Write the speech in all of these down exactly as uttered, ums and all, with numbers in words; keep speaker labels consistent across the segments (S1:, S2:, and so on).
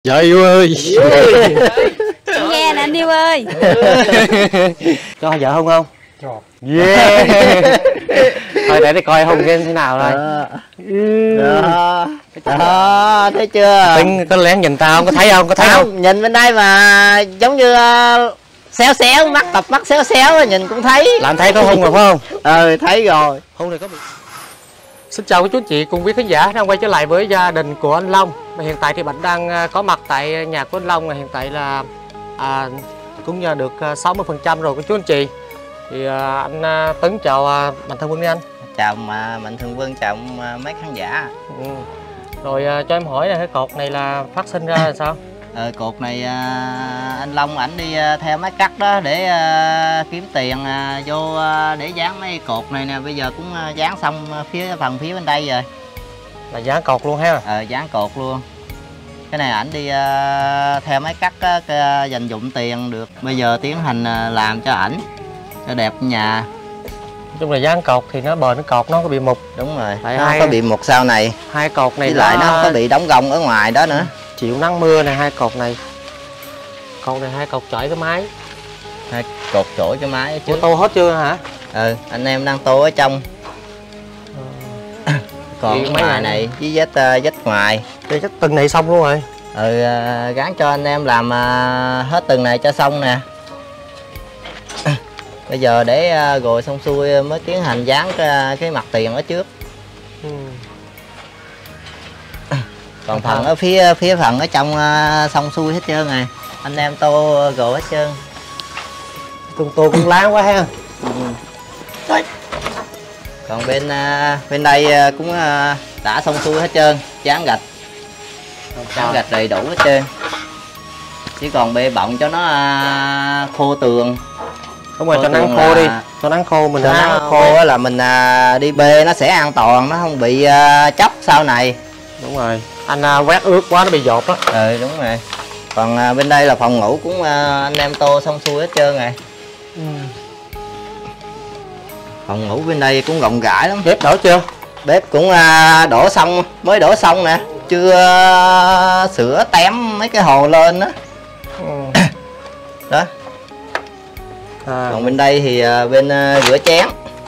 S1: Trời yêu ơi.
S2: Nghe nè anh yêu ơi.
S1: Cho vợ Hùng không?
S3: Cho.
S1: Yeah. Thôi để đi coi Hùng game thế nào rồi.
S3: Đó. Đó, thấy chưa?
S1: Tính có lén nhìn tao không? Có thấy không? Có thấy không?
S3: không? Nhìn bên đây mà giống như uh, xéo xéo, mắt tập mắt xéo xéo nhìn cũng thấy.
S1: Làm thấy có Hùng rồi phải không?
S3: Ừ, thấy rồi.
S1: Hùng này có bị... Xin chào quý chú chị cùng quý khán giả đang quay trở lại với gia đình của anh Long. Hiện tại thì Bạch đang có mặt tại nhà của anh Long. Hiện tại là à, cũng nhờ được sáu mươi phần trăm rồi của chú anh chị. Thì à, anh à, Tấn chào à, Mạnh Thường Quân đi anh.
S3: Chào mà Mạnh Thường Quân, chào mấy khán giả.
S1: Ừ. Rồi à, cho em hỏi là cái cột này là phát sinh ra là sao?
S3: Ờ, cột này à, anh Long ảnh đi à, theo máy cắt đó để à, kiếm tiền à, vô à, để dán mấy cột này nè. Bây giờ cũng à, dán xong phía phần phía bên đây rồi.
S1: Là dán cột luôn ha?
S3: Ờ, dán cột luôn. Cái này ảnh đi à, theo máy cắt á, cái, dành dụm tiền được. Bây giờ tiến hành à, làm cho ảnh cho đẹp nhà.
S1: Nói chung là dán cột thì nó bền, nó cột nó có bị mục.
S3: Đúng rồi,
S1: Tại
S3: nó
S1: hai...
S3: có bị mục sau này.
S1: Hai cột này
S3: với lại
S1: nó...
S3: nó không có bị đóng gông ở ngoài đó nữa.
S1: Chịu nắng mưa này, hai cột này. Cột này hai cột chọi cái máy.
S3: Hai cột chổi cái máy ở trước.
S1: Ủa, tô hết chưa hả?
S3: Ừ, anh em đang tô ở trong. Ừ. Còn cái ngoài này với vết uh, vết ngoài.
S1: Cái chắc từng này xong luôn rồi.
S3: Ừ, uh, gắn cho anh em làm uh, hết từng này cho xong nè. Bây giờ để uh, rồi xong xuôi mới tiến hành dán cái, cái mặt tiền ở trước.
S1: Ừ.
S3: Còn phần ở phía phía phần ở trong uh, xong xuôi hết trơn rồi. Anh em tô rồi hết trơn.
S1: Tô tô cũng láng quá ha.
S3: Ừ. Còn bên uh, bên đây uh, cũng uh, đã xong xuôi hết trơn, dán gạch. Dán gạch đầy đủ hết trơn. Chỉ còn bê bọng cho nó uh, khô tường.
S1: Đúng rồi, cho nắng khô là... đi, cho nắng khô mình
S3: cho nắng khô á là mình à, đi bê nó sẽ an toàn, nó không bị à, chóc sau này.
S1: Đúng rồi, anh à, quét ướt quá nó bị dột á.
S3: Ừ đúng rồi. Còn à, bên đây là phòng ngủ cũng à, anh em tô xong xuôi hết trơn rồi. Ừ. Phòng ngủ bên đây cũng rộng rãi lắm.
S1: Bếp đổ chưa?
S3: Bếp cũng à, đổ xong, mới đổ xong nè, chưa à, sửa tém mấy cái hồ lên đó. Ừ. Đó. À. Còn bên đây thì uh, bên uh, rửa chén.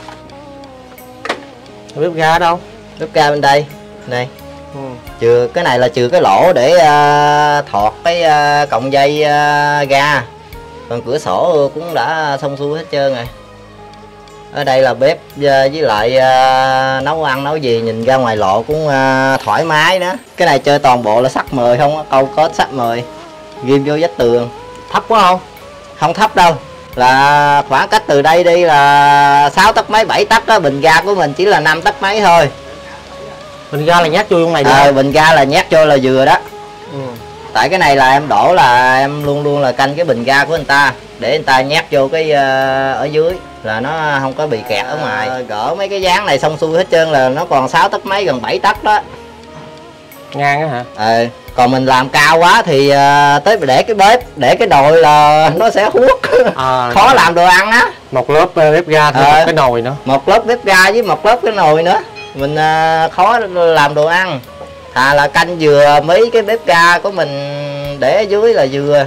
S1: Bếp ga ở đâu?
S3: Bếp ga bên đây này.
S1: Ừ.
S3: Trừ cái này là trừ cái lỗ để uh, thọt cái uh, cọng dây uh, ga. Còn cửa sổ cũng đã xong xuôi hết trơn rồi. Ở đây là bếp uh, với lại uh, nấu ăn nấu gì nhìn ra ngoài lộ cũng uh, thoải mái đó. Cái này chơi toàn bộ là sắt mời không á, câu kết sắt mời ghim vô vách tường.
S1: Thấp quá không?
S3: Không thấp đâu, là khoảng cách từ đây đi là sáu tấc mấy bảy tấc á, bình ga của mình chỉ là năm tấc mấy thôi.
S1: Bình ga là nhát vô trong này
S3: à, bình ga là nhát vô là vừa đó. Ừ. Tại cái này là em đổ là em luôn luôn là canh cái bình ga của người ta để người ta nhát vô cái uh, ở dưới là nó không có bị kẹt ở ngoài. À, gỡ mấy cái dáng này xong xuôi hết trơn là nó còn sáu tấc mấy gần bảy tấc đó.
S1: Ngang á hả?
S3: Ừ. Còn mình làm cao quá thì uh, tới để cái bếp để cái nồi là nó sẽ huốt. À, khó rồi. Làm đồ ăn á.
S1: Một lớp bếp ga thêm à, một cái nồi nữa.
S3: Một lớp bếp ga với một lớp cái nồi nữa mình uh, khó làm đồ ăn. Thà là canh vừa mấy cái bếp ga của mình để ở dưới là vừa.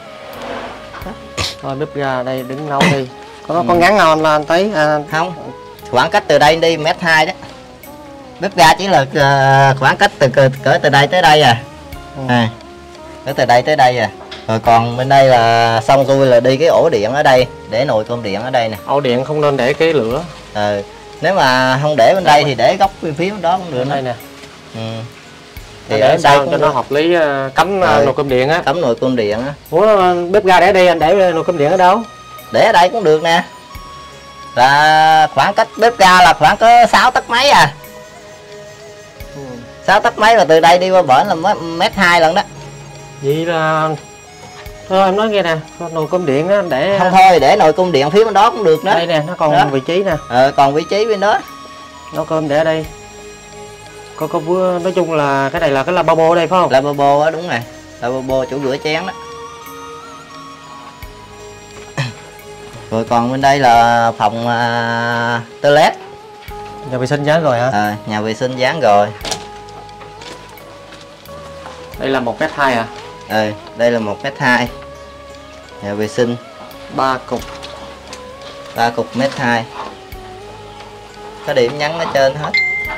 S1: Thôi bếp ga đây đứng nấu đi. Có nó ừ. có ngắn không anh thấy? À,
S3: không. Khoảng cách từ đây đi mét hai đó. Bếp ga chỉ là uh, khoảng cách từ cỡ từ đây tới đây à. Ừ. À, cỡ từ đây tới đây à. Rồi còn bên đây là xong xuôi là đi cái ổ điện ở đây để nồi cơm điện ở đây nè.
S1: Ổ điện không nên để cái lửa.
S3: Ừ. Nếu mà không để bên đây thì để góc phía phía đó cũng được
S1: đây nè.
S3: Ừ.
S1: Thì để sao cho nó hợp lý, cắm ừ. nồi cơm điện á.
S3: Cắm nồi cơm điện á.
S1: Ủa bếp ga để đây anh để nồi cơm điện ở đâu?
S3: Để ở đây cũng được nè. Là khoảng cách bếp ga là khoảng có sáu tấc mấy à. Ừ. sáu tấc mấy mà từ đây đi qua bển là mét hai lần đó.
S1: Vậy là thôi em nói nghe nè, nồi cơm điện á để
S3: không thôi để nồi cơm điện phía bên đó cũng được nữa.
S1: Đây nè, nó còn đó. Vị trí nè.
S3: Ờ còn vị trí bên đó.
S1: Nấu cơm để ở đây. Có có vừa nói chung là cái này là cái lavabo ở đây phải không?
S3: Lavabo á, đúng rồi. Lavabo chỗ rửa chén đó. Rồi còn bên đây là phòng uh, toilet.
S1: Nhà vệ sinh dán rồi hả?
S3: À, nhà vệ sinh dán rồi.
S1: Đây là một mét hai à?
S3: ờ đây là một mét hai. Nhà vệ sinh
S1: ba cục
S3: ba cục mét hai, có điểm nhấn ở trên hết.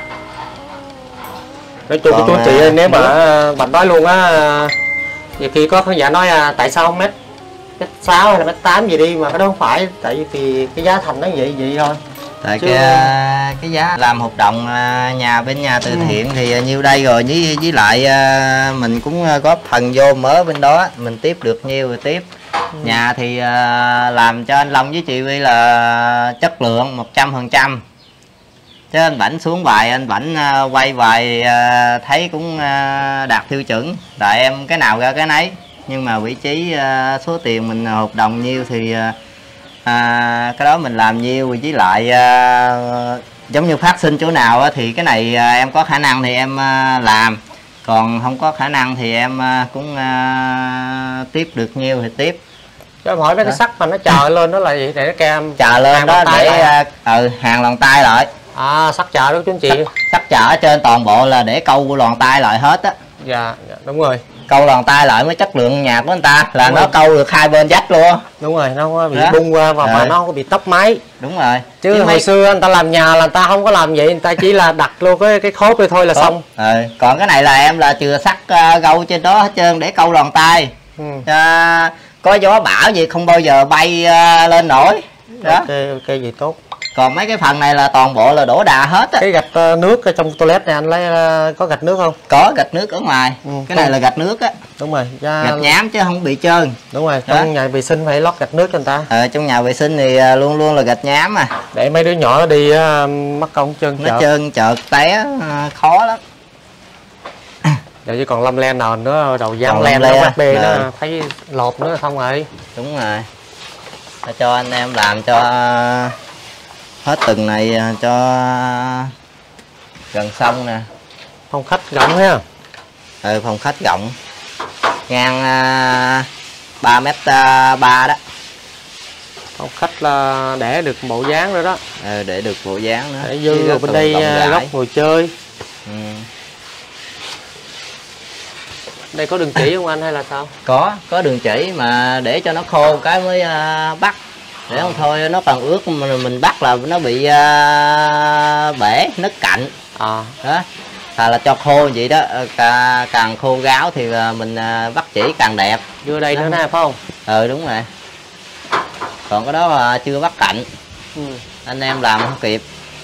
S1: Nói chung
S3: Còn,
S1: chú chị ơi, nếu mà
S3: nước.
S1: bạn nói luôn á, nhiều khi có khán giả nói à, tại sao không mét mét sáu hay là mét tám gì đi, mà cái đó không phải, tại vì thì cái giá thành nó vậy vậy thôi.
S3: Tại
S1: Chứ...
S3: cái cái giá làm hợp đồng nhà bên nhà từ thiện ừ. thì nhiêu đây rồi, với với lại mình cũng góp phần vô mở bên đó, mình tiếp được nhiêu rồi tiếp. Ừ. Nhà thì làm cho anh Long với chị Vi là chất lượng một trăm phần trăm. Chứ anh Bảnh xuống bài anh Bảnh quay bài thấy cũng đạt tiêu chuẩn, tại em cái nào ra cái nấy. Nhưng mà vị trí số tiền mình hợp đồng nhiêu thì à, cái đó mình làm nhiêu, với lại à, giống như phát sinh chỗ nào á, thì cái này à, em có khả năng thì em à, làm, còn không có khả năng thì em à, cũng à, tiếp được nhiêu thì tiếp.
S1: Cho em hỏi mấy cái sắt mà nó chờ lên đó là gì, để nó kem
S3: chờ lên đó để à, ừ, hàng lòn tay lại.
S1: À, sắt chờ đó chú anh chị.
S3: Sắt, sắt chờ ở trên toàn bộ là để câu lòn tay lại hết á.
S1: Dạ, dạ đúng rồi.
S3: Câu lòn tay lại mới chất lượng nhà của anh ta là đúng nó rồi. Câu được hai bên vách luôn.
S1: Đúng rồi, nó không có bị đó. Bung qua và, và nó không có bị tốc máy.
S3: Đúng rồi.
S1: Chứ, Chứ hồi mấy... xưa anh ta làm nhà là anh ta không có làm vậy, người ta chỉ là đặt luôn cái cái khốp đây thôi là Khốp. Xong.
S3: Ừ. Còn cái này là em là chừa sắt uh, gâu trên đó hết trơn để câu lòn tay. Ừ. Uh, có gió bão gì không bao giờ bay uh, lên nổi. Đó.
S1: Ok, ok vậy tốt.
S3: Còn mấy cái phần này là toàn bộ là đổ đà hết á.
S1: Cái gạch uh, nước ở trong toilet này anh lấy uh, có gạch nước không?
S3: Có gạch nước ở ngoài. Ừ, cái không. Này là gạch nước á.
S1: Đúng rồi. Ra...
S3: Gạch nhám chứ không bị trơn.
S1: Đúng rồi. Trong đó. Nhà vệ sinh phải lót gạch nước cho người ta.
S3: Ờ, trong nhà vệ sinh thì uh, luôn luôn là gạch nhám à.
S1: Để mấy đứa nhỏ đi uh, mắc công trơn
S3: nó chợt. Trơn chợt té uh, khó lắm.
S1: Giờ chứ còn lâm len nào nữa đầu dán len nó bắt bê nó thấy lột nữa không rồi.
S3: Đúng rồi. Cho anh em làm cho uh, hết từng này cho gần xong nè.
S1: Phòng khách rộng ha.
S3: Ừ, phòng khách rộng ngang uh, ba mét ba đó.
S1: Phòng khách là để được bộ dáng rồi đó.
S3: Ừ, để được bộ dáng nữa.
S1: Để dư rồi bên đây góc ngồi chơi. Ừ. Đây có đường chỉ không anh hay là sao? Có,
S3: có đường chỉ mà để cho nó khô cái mới uh, bắt. Để không thôi nó còn ướt mình, mình bắt là nó bị uh, bể, nứt cạnh. À. Đó. Thà là cho khô vậy đó, Cà, càng khô ráo thì mình uh, bắt chỉ càng đẹp.
S1: Vô đây đó. Nữa nè phải không?
S3: Ừ đúng rồi. Còn cái đó uh, chưa bắt cạnh. Ừ. Anh em làm không kịp.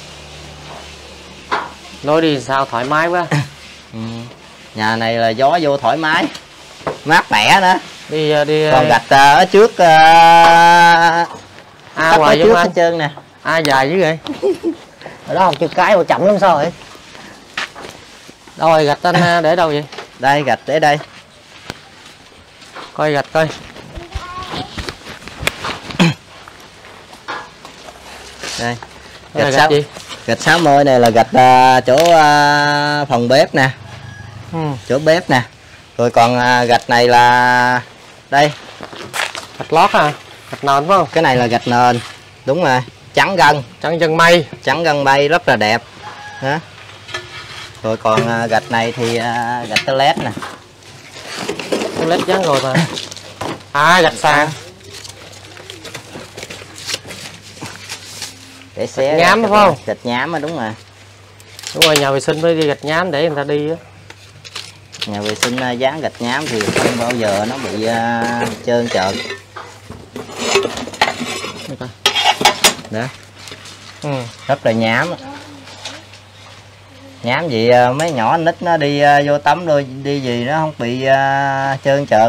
S1: Nói đi sao thoải mái quá.
S3: Ừ. Nhà này là gió vô thoải mái, mát mẻ nữa.
S1: Đi đi.
S3: Còn gạch uh, ở trước uh,
S1: à ngoài
S3: trước hết trơn nè.
S1: À dài dữ vậy. Ở đó học chữ cái mà chậm lắm sao vậy? Đâu rồi gạch anh để đâu vậy?
S3: Đây gạch để đây.
S1: Coi gạch coi.
S3: Đây. Gạch sáu gì? Gạch sáu mươi này là gạch uh, chỗ uh, phòng bếp nè. Ừ. Chỗ bếp nè. Rồi còn uh, gạch này là đây.
S1: Gạch lót à? Gạch nền phải không?
S3: Cái này là gạch nền. Đúng rồi, trắng gân.
S1: Trắng chân mây.
S3: Trắng gân mây rất là đẹp. Đó. Rồi còn uh, gạch này thì uh, gạch toilet nè.
S1: Toilet dán rồi mà. À gạch sàn.
S3: Để xé
S1: gạch nhám phải không?
S3: Gạch nhám á, đúng rồi.
S1: Đúng rồi, nhà vệ sinh mới đi gạch nhám để người ta đi á.
S3: Nhà vệ sinh uh, dán gạch nhám thì không bao giờ nó bị uh, trơn trợt. Đó. Ừ. Rất là nhám. Nhám gì mấy nhỏ nít nó đi vô tắm đôi đi gì nó không bị uh, trơn trợt.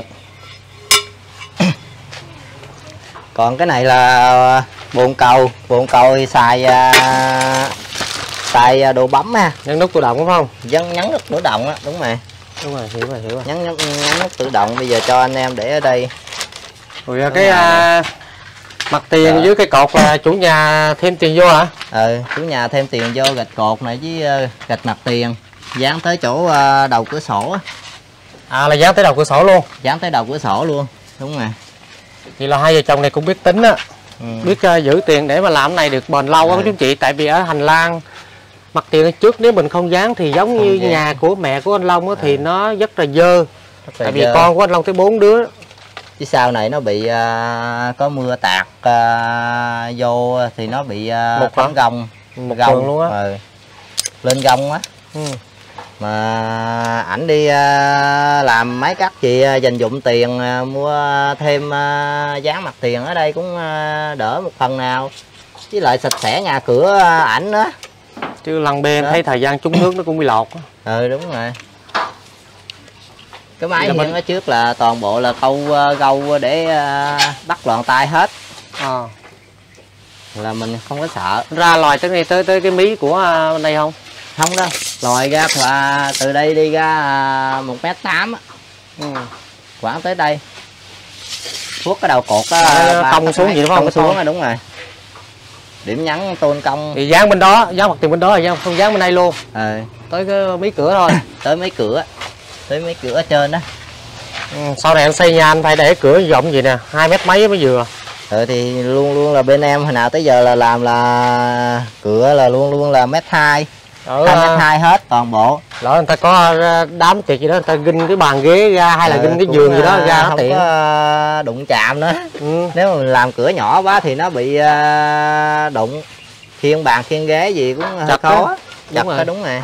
S3: Còn cái này là bồn cầu, bồn cầu xài uh, xài đồ bấm ha.
S1: Nhấn nút tự động đúng không?
S3: Nhấn nhấn nút tự động á, đúng rồi.
S1: Đúng rồi, hiểu rồi, hiểu rồi.
S3: Nhấn, nhấn nhấn nút tự động, bây giờ cho anh em để ở đây.
S1: Rồi đúng cái uh, mặt tiền rồi. Dưới cái cột là chủ nhà thêm tiền vô hả?
S3: Ừ, chủ nhà thêm tiền vô gạch cột này với uh, gạch mặt tiền dán tới chỗ uh, đầu cửa sổ.
S1: À là dán tới đầu cửa sổ luôn?
S3: Dán tới đầu cửa sổ luôn, đúng rồi.
S1: Vậy là hai vợ chồng này cũng biết tính á. Ừ. Biết uh, giữ tiền để mà làm cái này được bền lâu á ừ. Chú chị. Tại vì ở hành lang mặt tiền trước nếu mình không dán thì giống không như dán. Nhà của mẹ của anh Long á, ừ. Thì nó rất là dơ. Tại vì con của anh Long tới bốn đứa.
S3: Chứ sau này nó bị uh, có mưa tạt uh, vô thì nó bị uh,
S1: một
S3: tấn gông.
S1: Một
S3: gông
S1: luôn á.
S3: Ừ. Lên gông á. Ừ. Mà ảnh đi uh, làm máy cắt gì uh, dành dụm tiền uh, mua thêm uh, dán mặt tiền ở đây cũng uh, đỡ một phần nào. Với lại sạch sẽ nhà cửa uh, ảnh đó.
S1: Chứ lăng bê em thấy thời gian trúng nước nó cũng bị lọt á.
S3: Ừ đúng rồi. Cái máy hiện ở trước là toàn bộ là câu uh, gâu để uh, bắt loạn tay hết. À. Là mình không có sợ.
S1: Ra lòi tới ngay tới tới cái mí của uh, bên đây không?
S3: Không đâu. Lòi ra là từ đây đi ra uh, một mét tám á. Ừ. Khoảng tới đây. Thuốc cái đầu cột á,
S1: cong xuống gì đúng không?
S3: Cong xuống rồi đúng rồi. Điểm nhấn tôn công.
S1: Thì dán bên đó, dán mặt tiền bên đó rồi dán không dán bên đây luôn.
S3: Ừ.
S1: Tới cái mí cửa thôi.
S3: Tới mấy cửa. Tới mấy cửa ở trên đó.
S1: Ừ, sau này anh xây nhà anh phải để cửa rộng gì nè, hai mét mấy mới vừa.
S3: Ừ thì luôn luôn là bên em hồi nào tới giờ là làm là cửa là luôn luôn là mét hai.
S1: Ở
S3: hai mét hai hết toàn bộ.
S1: Lỡ người ta có đám tiệc gì đó, người ta ginh cái bàn ghế ra hay là ừ, ginh cái giường gì đó ra
S3: không
S1: tiện.
S3: Có đụng chạm nữa. Ừ. Nếu mà mình làm cửa nhỏ quá thì nó bị uh, đụng. Khiêng bàn khiêng ghế gì cũng hơi khó. Chặt đó đúng rồi.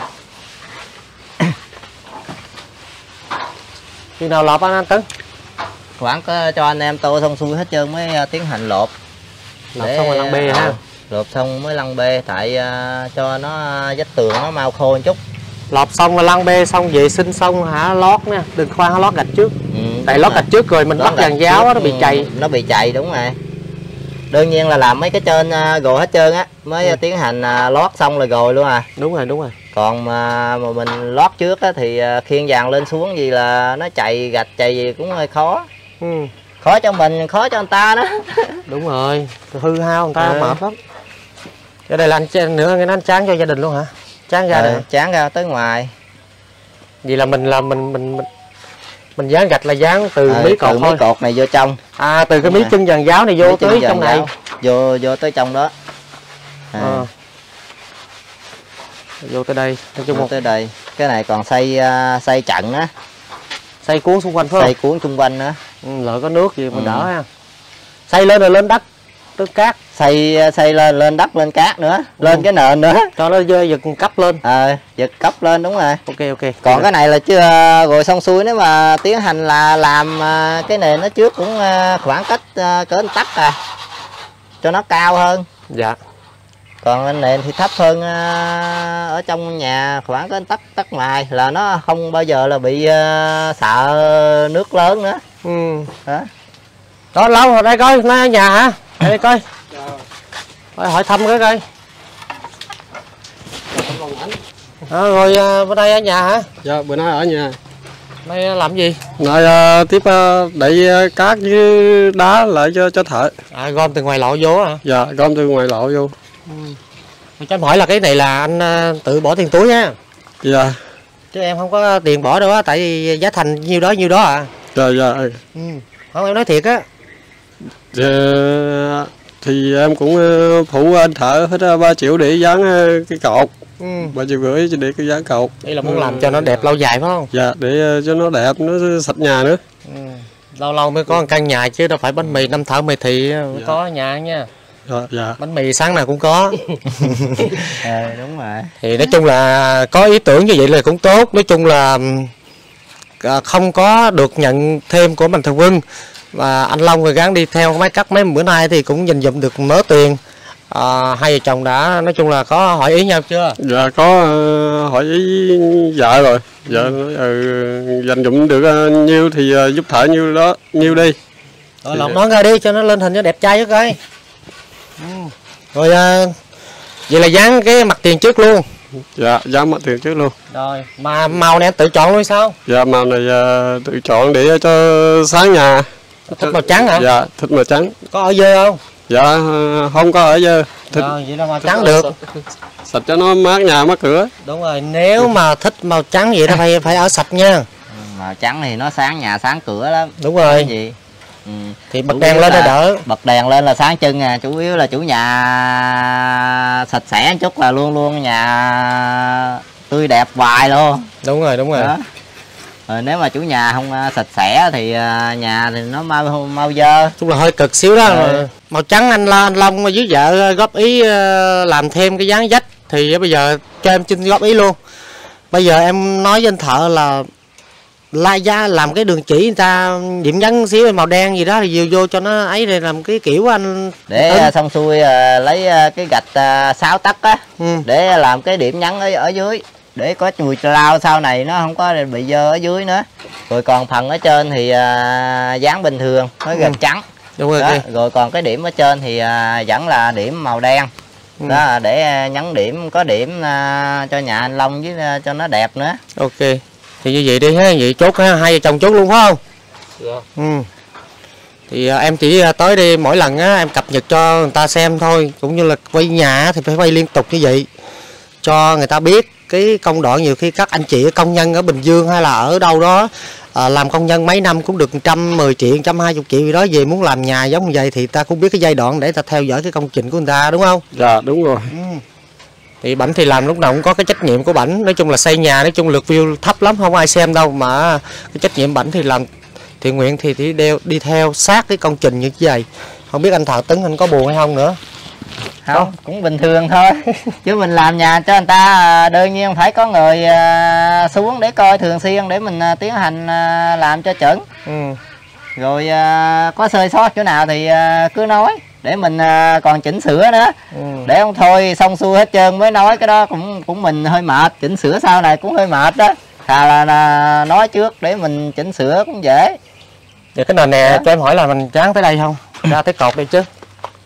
S1: Khi nào lọp anh Tấn?
S3: Khoảng có cho anh em tô xong xuôi hết trơn mới uh, tiến hành lột.
S1: Lột xong rồi lăn bê uh, ha.
S3: Lột xong mới lăn bê tại uh, cho nó uh, vách tường nó mau khô một chút.
S1: Lọp xong rồi lăn bê xong vệ sinh xong hả lót nha, đừng khoan lót gạch trước. Ừ, tại lót gạch trước rồi mình lót bắt dàn giáo đó, nó bị chày.
S3: Nó bị chày đúng rồi. Đương nhiên là làm mấy cái trên uh, gồi hết trơn á mới ừ. tiến hành uh, lót xong rồi gồi luôn à.
S1: Đúng rồi, đúng rồi.
S3: Còn mà, mà mình lót trước á thì uh, khiêng vàng lên xuống gì là nó chày gạch chày gì cũng hơi khó. Ừ. Khó cho mình, khó cho người ta đó.
S1: Đúng rồi, hư hao người ta ừ. mệt lắm. Ở đây là anh nữa cái nó anh tráng cho gia đình luôn hả? Tráng ra
S3: ừ, tráng ra tới ngoài.
S1: Vì là mình là mình mình mình, mình dán gạch là dán từ
S3: ừ,
S1: mí cột
S3: từ
S1: thôi.
S3: Mí cột này vô trong.
S1: À từ cái mí chân dàn giáo này vô mí tới trong này.
S3: Vô vô tới trong đó. À. À.
S1: Vô tới đây, nói chung
S3: vô tới đây. Cái này còn xây uh, xây trận á.
S1: Xây cuốn xung quanh phải không?
S3: Xây cuốn xung quanh nữa.
S1: Ừ, lỡ có nước gì mình ừ. đỡ ha. Xây lên rồi lên đất, đất cát.
S3: Xây xây lên lên đất lên cát nữa, ừ. lên cái nền nữa.
S1: Cho nó dơ giật cấp lên.
S3: Ờ, à, giật cấp lên đúng rồi.
S1: Ok ok.
S3: Còn cái này là chưa rồi xong xuôi nếu mà tiến hành là làm cái nền nó trước cũng khoảng cách cỡ một tấc à. Cho nó cao hơn.
S1: Dạ.
S3: Còn anh nền thì thấp hơn ở trong nhà khoảng cái tấc tấc ngoài là nó không bao giờ là bị sợ nước lớn nữa. Ừ. Đó.
S1: Đó lâu rồi đây coi, nó ở nhà hả? Đây coi. Rồi hỏi thăm cái coi. À, rồi bữa nay ở nhà hả?
S4: Dạ bữa nay ở nhà.
S1: Nay làm gì?
S4: Nay uh, tiếp uh, đẩy cát với đá lại cho cho thợ.
S1: À, gom từ ngoài lộ vô hả?
S4: Dạ gom từ ngoài lộ vô.
S1: Ừ. Cho em hỏi là cái này là anh uh, tự bỏ tiền túi nha.
S4: Dạ.
S1: Chứ em không có tiền bỏ đâu á, tại vì giá thành nhiêu đó nhiêu đó à.
S4: Dạ dạ.
S1: Ừ. Không em nói thiệt á.
S4: Dạ, thì em cũng uh, phụ anh thợ hết ba triệu để dán uh, cái cột. Ừ. ba triệu rưỡi để cái dán cột.
S1: Đây là muốn ừ. làm cho nó đẹp lâu dài phải không?
S4: Dạ để uh, cho nó đẹp, nó sạch nhà nữa.
S1: Ừ. Lâu lâu mới có một căn nhà chứ đâu phải bánh mì năm thợ mì thị mới dạ. có nhà nha.
S4: Dạ, dạ.
S1: Bánh mì sáng nào cũng có.
S3: À, đúng rồi.
S1: Thì nói chung là có ý tưởng như vậy là cũng tốt. Nói chung là không có được nhận thêm của Mạnh Thường Quân. Và anh Long rồi gắng đi theo máy cắt mấy bữa nay thì cũng dành dụm được mớ tiền. À, hai vợ chồng đã nói chung là có hỏi ý nhau chưa?
S4: Dạ có uh, hỏi ý vợ rồi. Vợ nói ừ, dành dụm được uh, nhiêu thì uh, giúp thợ nhiêu đó, nhiêu đi.
S1: Rồi lọc nó ra đi cho nó lên hình cho đẹp trai chứ coi. Ừ. Rồi uh, vậy là dán cái mặt tiền trước luôn.
S4: Dạ dán mặt tiền trước luôn.
S1: Rồi mà màu này anh tự chọn luôn sao?
S4: Dạ màu này uh, tự chọn để cho sáng nhà.
S1: Thích màu trắng hả?
S4: Dạ thích màu trắng.
S1: Có ở dơ không?
S4: Dạ không có ở dơ.
S1: Thích... Rồi vậy là màu trắng được.
S4: Sạch cho nó mát nhà mát cửa.
S1: Đúng rồi, nếu mà thích màu trắng vậy đó phải phải ở sạch nha.
S3: Màu trắng thì nó sáng nhà sáng cửa lắm.
S1: Đúng rồi.
S3: Cái gì? Ừ.
S1: Thì bật đèn lên nó đỡ.
S3: Bật đèn lên là sáng chân à, chủ yếu là chủ nhà sạch sẽ một chút là luôn luôn nhà tươi đẹp hoài luôn.
S1: Đúng rồi, đúng rồi. Đó.
S3: Rồi nếu mà chủ nhà không uh, sạch sẽ thì uh, nhà thì nó mau mau dơ.
S1: Chung là hơi cực xíu đó.
S3: Ừ.
S1: Màu trắng anh La anh Long với vợ góp ý uh, làm thêm cái dáng vách thì bây giờ cho em xin góp ý luôn. Bây giờ em nói với anh thợ là la giá làm cái đường chỉ người ta điểm nhấn xíu màu đen gì đó thì vô vô cho nó ấy để làm cái kiểu anh
S3: để uh, xong xuôi uh, lấy uh, cái gạch uh, sáu tấc á, ừ. để làm cái điểm nhấn ở, ở dưới để có mùi lao sau này nó không có bị dơ ở dưới nữa. Rồi còn phần ở trên thì uh, dán bình thường với gạch ừ. trắng.
S1: Đúng rồi,
S3: đó.
S1: Okay.
S3: Rồi còn cái điểm ở trên thì uh, vẫn là điểm màu đen. Ừ. Đó để uh, nhấn điểm, có điểm uh, cho nhà anh Long với uh, cho nó đẹp nữa.
S1: Ok. Thì như vậy đi ha, vậy chốt ha, hai vợ chồng chốt luôn phải không? Dạ. Ừ. Thì uh, em chỉ uh, tới đi mỗi lần á em cập nhật cho người ta xem thôi, cũng như là quay nhà thì phải quay liên tục như vậy cho người ta biết cái công đoạn. Nhiều khi các anh chị công nhân ở Bình Dương hay là ở đâu đó à, làm công nhân mấy năm cũng được một trăm mười triệu, một trăm hai mươi triệu gì đó, về muốn làm nhà giống như vậy thì ta cũng biết cái giai đoạn để ta theo dõi cái công trình của người ta, đúng không?
S4: Dạ đúng rồi.
S1: Ừ. Thì Bảnh thì làm lúc nào cũng có cái trách nhiệm của Bảnh. Nói chung là xây nhà, nói chung lượt view thấp lắm, không ai xem đâu, mà cái trách nhiệm Bảnh thì làm thiện nguyện thì thì đeo đi theo sát cái công trình như vậy. Không biết anh Thợ Tấn anh có buồn hay không nữa?
S3: Không, không, cũng bình thường thôi. Chứ mình làm nhà cho người ta đương nhiên phải có người xuống để coi thường xuyên để mình tiến hành làm cho chuẩn. Ừ. Rồi có sơ sót chỗ nào thì cứ nói để mình còn chỉnh sửa nữa. Ừ. Để không thôi xong xuôi hết trơn mới nói cái đó cũng cũng mình hơi mệt, chỉnh sửa sau này cũng hơi mệt đó. Thà là, là nói trước để mình chỉnh sửa cũng dễ.
S1: Vậy cái nền nè đó. Cho em hỏi là mình tráng tới đây không? Ra tới cột đây chứ.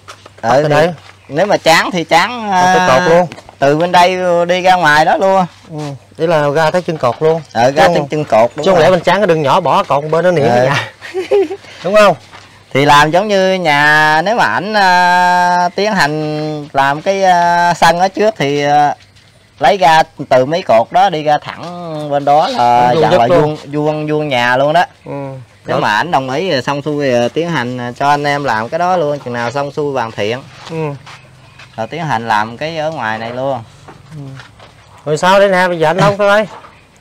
S3: Ở ừ, đây. Nếu mà tráng thì tráng
S1: tới cột luôn.
S3: Từ bên đây đi ra ngoài đó luôn.
S1: Ừ. Để là ra tới chân cột luôn.
S3: Ờ, ra tới chân cột.
S1: Chứ không lẽ mình tráng cái đường nhỏ bỏ cột bên đó nỉa cái nhà. Đúng không?
S3: Thì làm giống như nhà nếu mà ảnh uh, tiến hành làm cái uh, sân ở trước thì uh, lấy ra từ mấy cột đó đi ra thẳng bên đó là dặn là vuông vuông vuông nhà luôn đó. Ừ. Nếu đó. Mà ảnh đồng ý xong xuôi uh, tiến hành cho anh em làm cái đó luôn, chừng nào xong xuôi hoàn thiện. Ừ. Rồi tiến hành làm cái ở ngoài này luôn.
S1: Ừ. Rồi sao đây nè, bây giờ anh Long coi đây.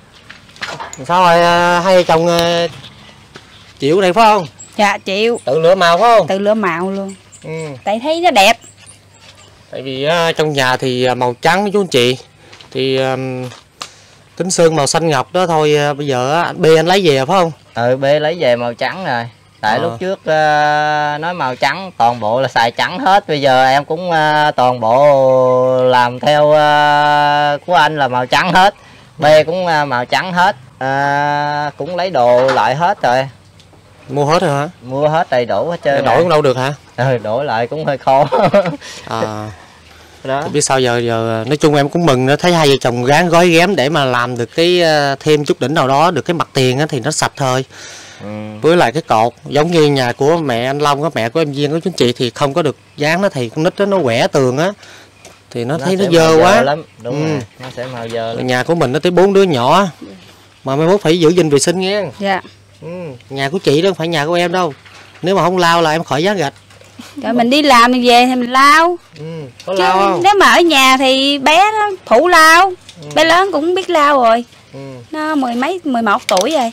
S1: Sao rồi uh, hai vợ chồng uh, chịu này phải không?
S2: Dạ chịu.
S1: Tự lựa màu phải không?
S2: Tự lựa màu luôn.
S1: Ừ.
S2: Tại thấy nó đẹp.
S1: Tại vì uh, trong nhà thì màu trắng chú anh chị. Thì um, kính sơn màu xanh ngọc đó thôi. Uh, bây giờ anh B anh lấy về phải không?
S3: Ừ, B lấy về màu trắng rồi. Tại à. lúc trước uh, nói màu trắng toàn bộ là xài trắng hết. Bây giờ em cũng uh, toàn bộ làm theo uh, của anh là màu trắng hết. B cũng uh, màu trắng hết. Uh, cũng lấy đồ lại hết rồi.
S1: Mua hết rồi hả?
S3: Mua hết đầy đủ hết trơn.
S1: Đổi cũng đâu được hả?
S3: Ừ, đổi lại cũng hơi khó.
S1: À, đó. Biết sao giờ giờ nói chung em cũng mừng, nó thấy hai vợ chồng gán gói ghém để mà làm được cái thêm chút đỉnh nào đó, được cái mặt tiền thì nó sạch thôi. Ừ. Với lại cái cột giống như nhà của mẹ anh Long, có mẹ của em Duyên, của chú chị thì không có được dán nó, thì con nít đó nó quẻ tường á thì nó, nó thấy nó dơ quá
S3: lắm. Đúng ừ. Rồi, nó sẽ màu dơ lắm.
S1: Nhà của mình nó tới bốn đứa nhỏ mà mai mốt phải giữ gìn vệ sinh nghe.
S2: Dạ.
S1: Ừ. Nhà của chị đó không phải nhà của em đâu, nếu mà không lau là em khỏi dán gạch.
S2: Rồi mình đi làm thì về thì mình lau. Ừ,
S1: có chứ lau không?
S2: Nếu mà ở nhà thì bé đó phụ lau. Ừ. Bé lớn cũng biết lau rồi. Ừ. Nó mười mấy mười một tuổi rồi.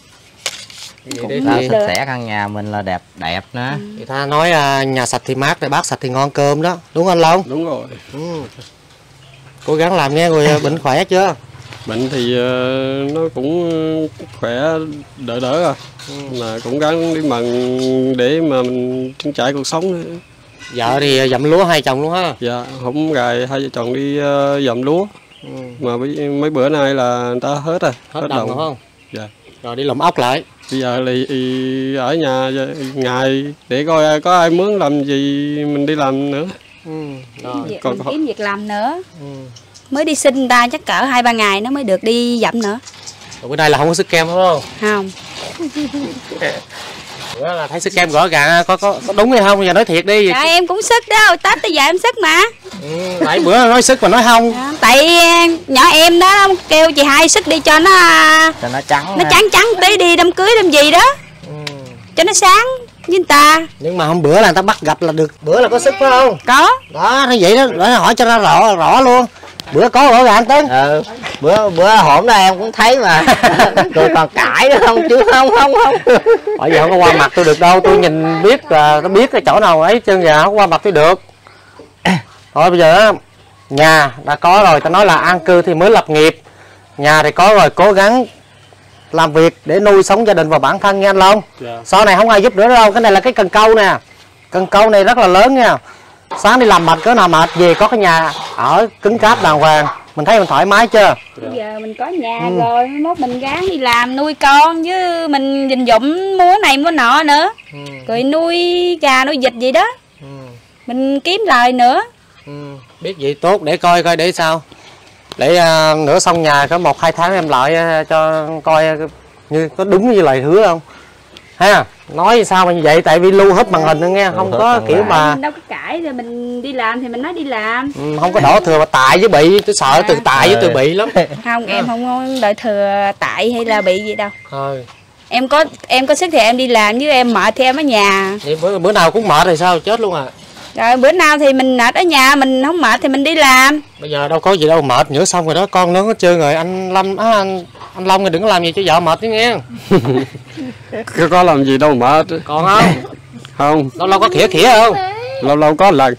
S3: Cũng ta sạch sẽ căn nhà mình là đẹp đẹp nữa. Ừ.
S1: Người ta nói uh, nhà sạch thì mát, bát sạch thì ngon cơm đó, đúng anh Long?
S4: Đúng rồi.
S1: Ừ. Cố gắng làm nghe. Rồi bệnh khỏe chưa?
S4: Bệnh thì uh, nó cũng khỏe đỡ đỡ rồi. Ừ. Mà cũng gắng đi mần để mà mình trang trải cuộc sống nữa.
S1: Vợ thì dặm lúa hai chồng luôn ha?
S4: Dạ, không gài hai vợ chồng đi uh, dặm lúa. Ừ. Mà mấy, mấy bữa nay là người ta hết rồi.
S1: Hết, hết đồng rồi không?
S4: Dạ.
S1: Rồi đi lụm ốc lại.
S4: Bây giờ thì, thì ở nhà ngày để coi có ai mướn làm gì mình đi làm nữa.
S2: Ừ. Rồi. Việc, còn kiếm việc làm nữa. Ừ. Mới đi xin ta chắc cỡ hai ba ngày nó mới được đi dặm nữa.
S1: Rồi bữa nay là không có sức kem đúng không?
S2: Không.
S1: Bữa là thấy sức kem rõ ràng có, có có đúng hay không, bây giờ nói thiệt đi.
S2: Dạ em cũng sức đó, Tết tới giờ em sức mà.
S1: Ừ, tại bữa nói sức mà nói không.
S2: Dạ, tại nhỏ em đó kêu chị hai sức đi cho nó
S3: cho nó trắng
S2: nó trắng trắng tí đi đám cưới đám gì đó. Ừ. Cho nó sáng với người ta.
S1: Nhưng mà hôm bữa là người ta bắt gặp là được, bữa là có sức phải không?
S2: Có.
S1: Đó, như vậy đó, để hỏi cho ra rõ rõ luôn. Bữa có rõ ràng Tấn.
S3: Ừ. bữa bữa hổm đó em cũng thấy mà. Rồi còn cãi nữa không chứ không không không.
S1: Bởi vì không có qua mặt tôi được đâu, tôi nhìn biết là nó biết cái chỗ nào ấy chân nhà không qua mặt tôi được. Thôi bây giờ á, nhà đã có rồi, ta nói là an cư thì mới lập nghiệp. Nhà thì có rồi, cố gắng làm việc để nuôi sống gia đình và bản thân nha anh Long.
S4: Dạ.
S1: Sau này không ai giúp nữa đâu. Cái này là cái cần câu nè. Cần câu này rất là lớn nha. Sáng đi làm mệt cỡ nào mệt về có cái nhà ở cứng cáp đàng hoàng, mình thấy mình thoải mái chưa?
S2: Bây giờ mình có nhà ừ. rồi, mốt mình gắng đi làm nuôi con chứ mình dình dụm mua này mua nọ nữa. Ừ. Rồi nuôi gà nuôi vịt gì đó. Ừ. Mình kiếm lời nữa.
S1: Ừ. Biết vậy tốt, để coi coi để sao. Để uh, nửa xong nhà có một hai tháng em lại uh, cho coi uh, như có đúng như lời hứa không ha. Nói sao mà như vậy, tại vì lưu hết màn hình nữa nghe, không có kiểu mà
S2: đâu có cãi, rồi mình đi làm thì mình nói đi làm.
S1: Ừ, không có đổ thừa mà tại với bị, tôi sợ à. từ tại với từ bị lắm.
S2: Không, em không có đợi thừa tại hay là bị gì đâu.
S1: Thôi.
S2: Em có em có sức thì em đi làm, chứ em mệt thì em ở nhà.
S1: Vậy bữa, bữa nào cũng mệt thì sao, chết luôn à.
S2: Rồi bữa nào thì mình mệt ở nhà, mình không mệt thì mình đi làm.
S1: Bây giờ đâu có gì đâu mệt, nhữa xong rồi đó, con nó có chơi rồi, anh Lâm á, anh, anh Long thì đừng có làm gì cho vợ mệt chứ nghe.
S4: Có, có làm gì đâu mệt.
S1: Còn không?
S4: Không.
S1: Lâu lâu có khỉa khỉa không?
S4: Lâu lâu có lần.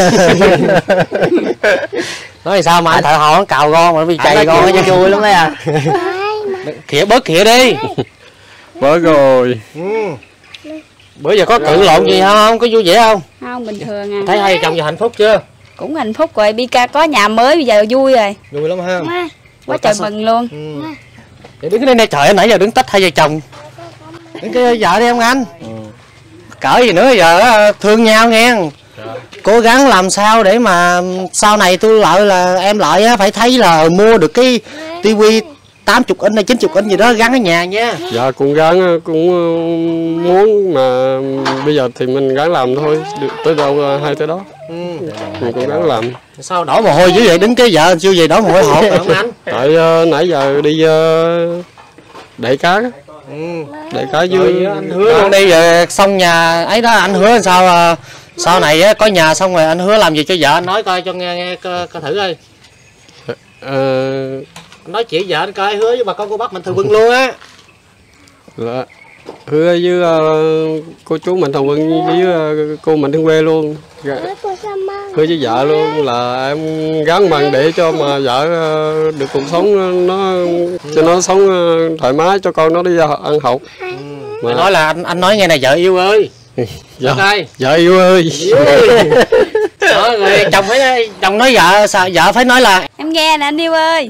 S1: Nói thì sao mà anh thợ hồ nó cào con mà bị chạy con cho vui lắm đấy à. Khỉa bớt khỉa đi.
S4: Bớt rồi.
S1: Ừ. Bữa giờ có cự lộn gì không? Có vui vẻ không?
S2: Không, bình thường à.
S1: Thấy hai chồng giờ hạnh phúc chưa?
S2: Cũng hạnh phúc rồi, Bika có nhà mới bây giờ vui rồi.
S1: Vui lắm ha.
S2: Quá trời mừng luôn.
S1: Ừ. Để đứng cái đây trời, nãy giờ đứng tách hai vợ chồng. Đứng cái vợ đi không anh? Ừ. Cỡ gì nữa giờ thương nhau nghe. Dạ. Cố gắng làm sao để mà sau này tôi lợi là em lợi á, phải thấy là mua được cái tivi tám mươi inch hay chín mươi inch gì đó gắn ở nhà nha.
S4: Dạ cũng gắn cũng muốn mà bây giờ thì mình gắng làm thôi, được tới đâu hay tới đó. Ừ. Mình cũng gắng làm.
S1: Sao đổ mồ hôi dữ vậy, đứng cái vợ chưa gì đổ mồ hôi hột không anh?
S4: Tại uh, nãy giờ đi uh, đẩy cá. Ừ. Đẩy cá dưới
S1: anh hứa luôn đi rồi xong nhà ấy đó, anh hứa sao uh, sau này uh, có nhà xong rồi anh hứa làm gì cho vợ, anh nói coi cho nghe nghe coi, coi thử đi. Uh, nói chuyện vợ anh coi, hứa với bà con cô bác mình Thường Vân luôn á.
S4: Là hứa với uh, cô chú mình Thường Vân với uh, cô mình Thương Quê luôn. Hứa với vợ luôn là em gắng bằng để cho mà vợ uh, được cuộc sống nó cho nó sống uh, thoải mái, cho con nó đi ăn học. Ừ.
S1: Mà nói là anh anh nói nghe này, vợ yêu ơi.
S4: Dạ. Vợ yêu ơi.
S1: Đó, rồi chồng phải chồng nói vợ sao vợ phải nói là
S2: em nghe nè anh yêu ơi.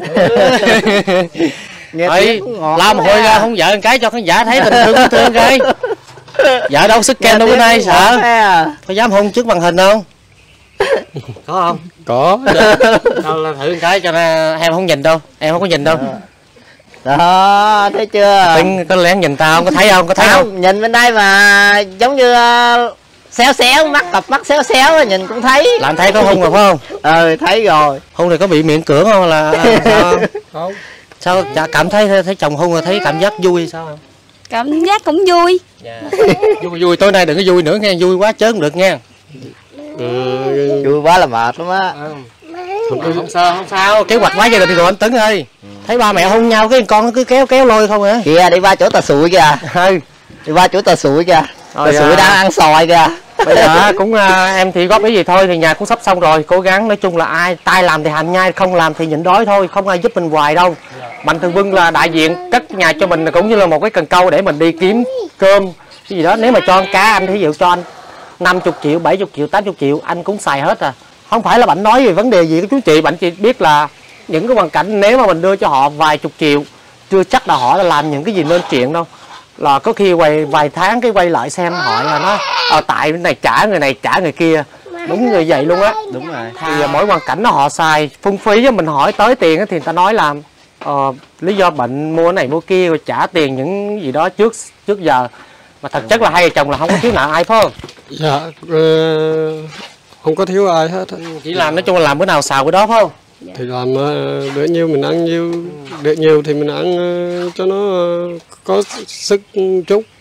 S1: Nghe tiếng ngọt la một hồi ra không vợ cái cho khán giả thấy tình thương thương cái. Vợ đâu sức kem đâu bữa nay sợ. Có dám hôn trước màn hình không? Có không?
S4: Có.
S1: Đâu là thử cái cho nên em không nhìn đâu, em không có nhìn đâu.
S3: Đó, thấy chưa?
S1: Tính có lén nhìn tao không, có thấy không? Có thấy không?
S3: không? Nhìn bên đây mà giống như uh, xéo xéo, mắt cặp mắt xéo xéo nhìn cũng thấy.
S1: Là anh thấy có hung rồi phải không?
S3: Ừ, thấy rồi.
S1: Hung thì có bị miệng cưỡng không là, là sao không? Không. Sao cảm thấy thấy chồng hung rồi thấy cảm giác vui sao không?
S2: Cảm giác cũng vui.
S1: Yeah. Vui vui tối nay đừng có vui nữa nghe, vui quá chớ không được nha.
S3: Ừ, vui quá là mệt lắm á.
S1: Ừ. Không, không sao không sao, kế hoạch quá gia đình rồi anh Tuấn ơi. Ừ. Thấy ba mẹ hôn nhau cái con nó cứ kéo kéo lôi không hả?
S3: Kìa đi qua chỗ tà sụi kìa. Ừ. Đi qua chỗ tà sụi kìa. Tà sụi đang ăn xoài kìa.
S1: Bây giờ cũng uh, em thì góp ý gì thôi, thì nhà cũng sắp xong rồi, cố gắng nói chung là ai tay làm thì hành nhai, không làm thì nhịn đói thôi, không ai giúp mình hoài đâu. Mạnh Thường Quân là đại diện cất nhà cho mình, cũng như là một cái cần câu để mình đi kiếm cơm cái gì đó. Nếu mà cho ăn cá anh thí dụ cho anh năm mươi triệu, bảy mươi triệu, tám mươi triệu anh cũng xài hết à. Không phải là bạn nói về vấn đề gì của chú chị, bạn chỉ biết là những cái hoàn cảnh nếu mà mình đưa cho họ vài chục triệu chưa chắc là họ đã làm những cái gì nên chuyện đâu. Là có khi quay vài tháng cái quay lại xem hỏi là nó à, tại cái này trả người này trả người kia, đúng như vậy luôn á.
S3: Đúng rồi.
S1: Thì mỗi hoàn cảnh nó họ xài phung phí, với mình hỏi tới tiền thì người ta nói là uh, lý do bệnh mua cái này mua kia rồi trả tiền những gì đó trước trước giờ, mà thật chất là hai vợ chồng là không có thiếu nợ ai phải không?
S4: Dạ uh, không có thiếu ai hết.
S1: Chỉ là nói chung là làm bữa nào xào bữa đó phải không?
S4: Thì làm uh, được nhiêu mình ăn nhiêu, được nhiều thì mình ăn uh, cho nó uh, có sức chút.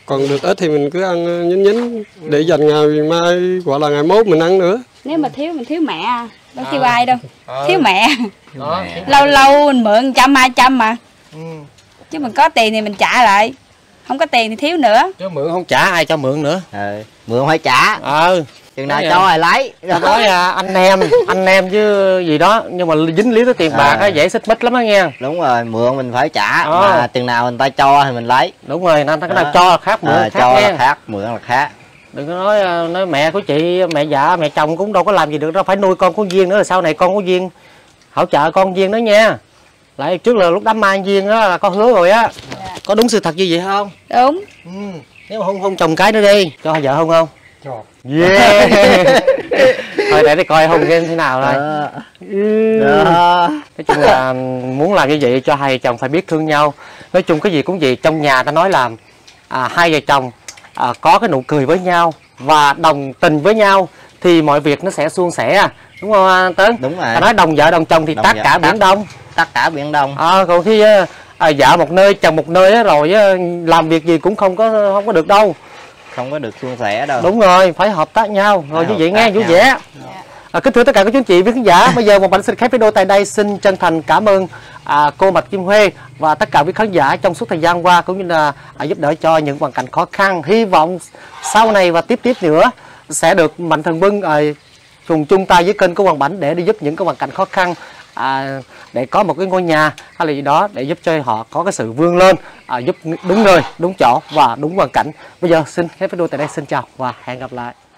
S4: còn được ít thì mình cứ ăn nhín nhín để dành ngày mai hoặc là ngày mốt mình ăn nữa.
S2: Nếu mà thiếu mình thiếu mẹ, đâu thiếu
S1: à.
S2: ai đâu, à. thiếu mẹ.
S1: Đó,
S2: lâu lâu mình mượn trăm hai trăm mà,
S1: ừ.
S2: chứ mình có tiền thì mình trả lại, không có tiền thì thiếu nữa.
S1: Chứ mượn không trả ai cho mượn nữa.
S3: Ừ. Mượn phải trả.
S1: Ờ.
S3: Chừng nào cho ai lấy.
S1: Nói à, anh em, anh em chứ gì đó, nhưng mà dính lý tới tiền bạc á, dễ xích mích lắm á nghe.
S3: Đúng rồi, mượn mình phải trả,
S1: à.
S3: mà chừng nào người ta cho thì mình lấy.
S1: Đúng rồi, nên cái nào cho là khác, mượn
S3: à,
S1: khác
S3: cho
S1: nghe.
S3: là khác, mượn là khác.
S1: Đừng có nói nói mẹ của chị, mẹ già, mẹ chồng cũng đâu có làm gì được đâu, phải nuôi con của Duyên nữa, là sau này con của Duyên hỗ trợ con Duyên đó nha. Lại trước là lúc đám ma Duyên đó là con hứa rồi á. Dạ. Có đúng sự thật như vậy không?
S2: Đúng.
S1: Ừ. Nếu mà không không chồng cái nữa đi, cho vợ không không?
S4: Cho.
S1: Yeah. Thôi để đi coi hôn game thế nào rồi.
S3: Đó.
S1: Ừ.
S3: Đó.
S1: Nói chung là muốn làm như vậy cho hai vợ chồng phải biết thương nhau. Nói chung cái gì cũng vậy, trong nhà ta nói là à, hai vợ chồng à, có cái nụ cười với nhau và đồng tình với nhau thì mọi việc nó sẽ suôn sẻ, đúng không Tấn?
S3: Đúng rồi.
S1: Ta nói đồng vợ đồng chồng thì
S3: Đồng
S1: tất
S3: vợ,
S1: cả biển đông.
S3: Tất cả biển đông.
S1: À, còn khi à, vợ một nơi chồng một nơi á, rồi á, làm việc gì cũng không có không có được đâu.
S3: Không có được suôn sẻ đâu.
S1: Đúng rồi, phải hợp tác nhau rồi như vậy nghe vui vẻ.
S2: Yeah.
S1: À, kính thưa tất cả các chú anh chị với khán giả, bây giờ một bạn xin khép video tại đây, xin chân thành cảm ơn à, cô Bạch Kim Huê và tất cả quý khán giả trong suốt thời gian qua, cũng như là à, giúp đỡ cho những hoàn cảnh khó khăn. Hy vọng sau này và tiếp tiếp nữa sẽ được Mạnh Thường Quân à, cùng chung tay với kênh của Hoàng Bảnh để đi giúp những cái hoàn cảnh khó khăn, à, để có một cái ngôi nhà hay là gì đó để giúp cho họ có cái sự vươn lên, à, giúp đúng nơi, đúng chỗ và đúng hoàn cảnh. Bây giờ xin khép video tại đây, xin chào và hẹn gặp lại.